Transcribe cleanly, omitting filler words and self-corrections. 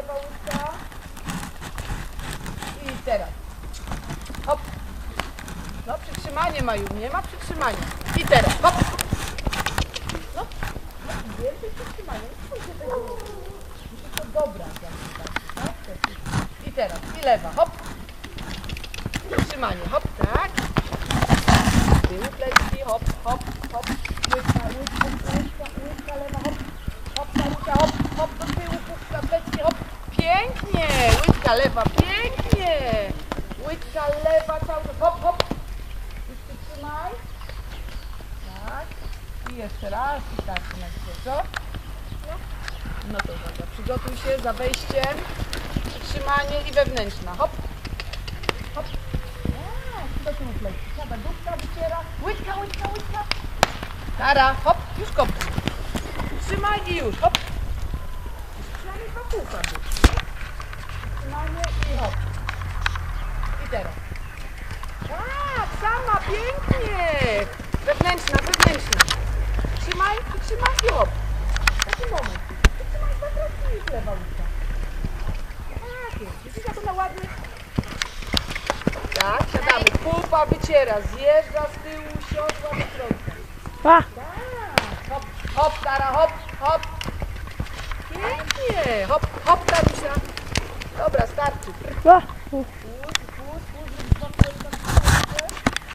lewa łyżka. I teraz. Hop. No przytrzymanie Maju, nie ma przytrzymania. I teraz, hop. No, więcej przytrzymania. Musi to dobrać, tak? I teraz, i lewa, hop. Przytrzymanie, hop, tak. Tył plecki, hop, hop, hop. Łyżka, lewa, hop. Hop, Marusia, hop, hop, do tyłu, puszka, plecki, hop. Pięknie, łyżka lewa, pięknie. Łyżka lewa, cały czas, hop, hop. Już przytrzymaj. Tak. I jeszcze raz, i tak, na chwilę, co? No to dobra, przygotuj się za wejściem. Przytrzymanie i wewnętrzna, hop. Hop. Do tyłu plecki, siada, dupka, wyciera. Łyżka, łyżka, łyżka. Tara, hop, już kop. Trzymaj i już, hop. Przynajmniej dwa kółka. Trzymanie i hop. I teraz. Tak, sama, pięknie. Wewnętrzna, wewnętrzna. Trzymaj, przytrzymaj i hop. Taki moment. Przytrzymaj dwa kroki i lewa łyżka. Tak jest. Widzisz, jak ona ładnie. Tak, siadamy. Pupa wyciera, zjeżdża z tyłu, siodła do środka. Tak, hop, hop, Tara, hop, hop. Pięknie, hop, hop, Tarusia. Dobra, starczy.